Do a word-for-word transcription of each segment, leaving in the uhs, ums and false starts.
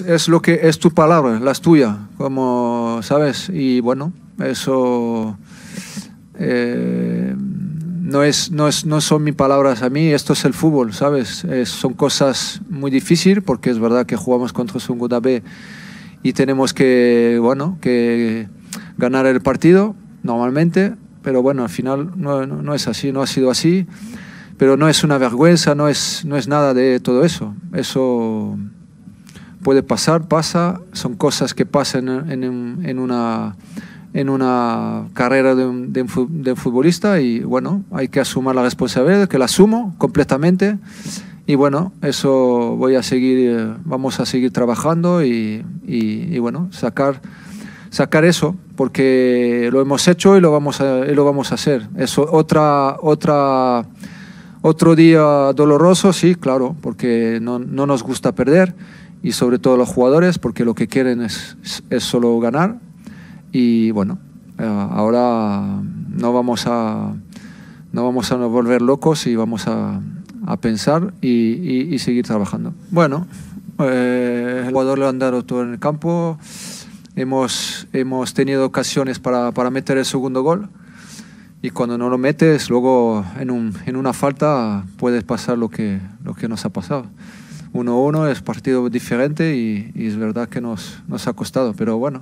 es lo que es tu palabra, la tuya, como sabes, y bueno, eso eh, no, es, no, es, no son mis palabras a mí, esto es el fútbol, ¿sabes? Es, son cosas muy difíciles porque es verdad que jugamos contra Segunda B y tenemos que, bueno, que ganar el partido normalmente, pero bueno, al final no, no, no es así, no ha sido así, pero no es una vergüenza, no es, no es nada de todo eso. Eso puede pasar, pasa, son cosas que pasan en, en, en, una, en una carrera de un, de, un, de un futbolista y bueno, hay que asumir la responsabilidad, que la asumo completamente y bueno, eso voy a seguir, vamos a seguir trabajando y, y, y bueno, sacar, sacar eso, porque lo hemos hecho y lo vamos a, y lo vamos a hacer. Eso, otra, otra, otro día doloroso, sí, claro, porque no, no nos gusta perder, y sobre todo los jugadores, porque lo que quieren es, es solo ganar. Y bueno, ahora no vamos a, no vamos a volver locos y vamos a, a pensar y, y, y seguir trabajando. Bueno, eh, el jugador le han dado todo en el campo, hemos, hemos tenido ocasiones para, para meter el segundo gol, y cuando no lo metes, luego en, un, en una falta puede pasar lo que, lo que nos ha pasado. uno uno es partido diferente y, y es verdad que nos, nos ha costado, pero bueno,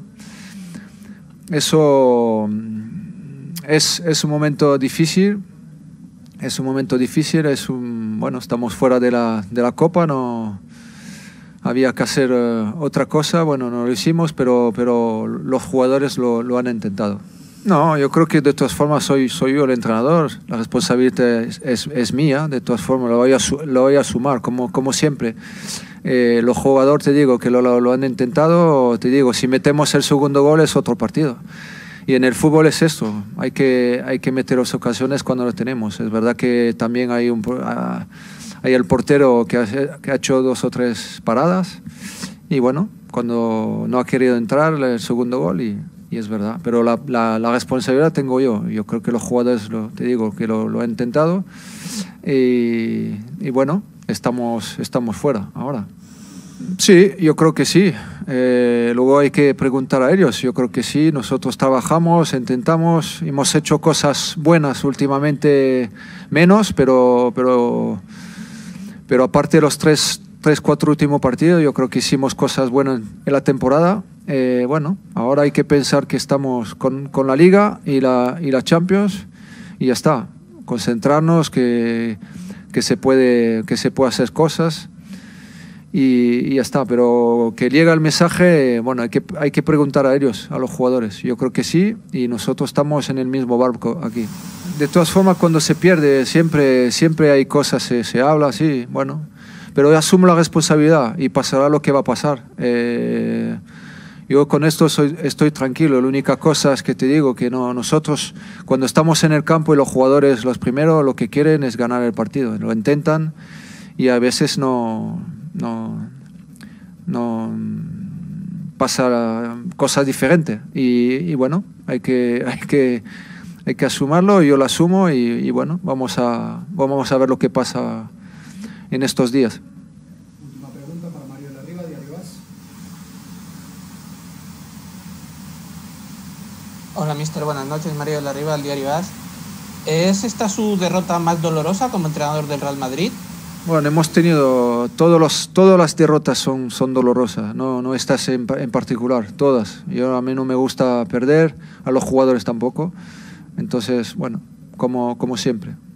eso es, es un momento difícil, es un momento difícil, es un, bueno, estamos fuera de la, de la Copa, no había que hacer uh, otra cosa, bueno, no lo hicimos, pero, pero los jugadores lo, lo han intentado. No, yo creo que de todas formas soy, soy yo el entrenador, la responsabilidad es, es, es mía, de todas formas lo voy a, lo voy a sumar, como, como siempre. Eh, los jugadores, te digo, que lo, lo, lo han intentado, te digo, si metemos el segundo gol es otro partido. Y en el fútbol es esto, hay que, hay que meter las ocasiones cuando lo tenemos. Es verdad que también hay, un, hay el portero que ha, que ha hecho dos o tres paradas, y bueno, cuando no ha querido entrar el segundo gol y... Y es verdad, pero la, la, la responsabilidad tengo yo. Yo creo que los jugadores, lo, te digo, que lo, lo han intentado. Y, y bueno, estamos, estamos fuera ahora. Sí, yo creo que sí. Eh, luego hay que preguntar a ellos. Yo creo que sí. Nosotros trabajamos, intentamos, hemos hecho cosas buenas últimamente, menos, pero, pero, pero aparte de los tres, tres, cuatro últimos partidos, yo creo que hicimos cosas buenas en la temporada. Eh, bueno, ahora hay que pensar que estamos con, con la Liga y la, y la Champions y ya está. Concentrarnos, que, que, se, puede, que se puede hacer cosas y, y ya está. Pero que llega el mensaje, bueno, hay que, hay que preguntar a ellos, a los jugadores. Yo creo que sí, y nosotros estamos en el mismo barco aquí. De todas formas, cuando se pierde, siempre, siempre hay cosas, se, se habla, sí, bueno. Pero yo asumo la responsabilidad y pasará lo que va a pasar. Eh, Yo con esto soy, estoy tranquilo. La única cosa es que te digo que no, nosotros cuando estamos en el campo y los jugadores los primeros lo que quieren es ganar el partido, lo intentan y a veces no, no, no pasa cosas diferentes y, y bueno, hay que, hay que, hay que asumirlo, yo lo asumo y, y bueno, vamos a, vamos a ver lo que pasa en estos días. Hola, mister. Buenas noches. Mario de la Riva, del Diario As. ¿Es esta su derrota más dolorosa como entrenador del Real Madrid? Bueno, hemos tenido... Todos los, todas las derrotas son, son dolorosas, no, no estas en, en particular, todas. Yo, a mí no me gusta perder, a los jugadores tampoco. Entonces, bueno, como, como siempre.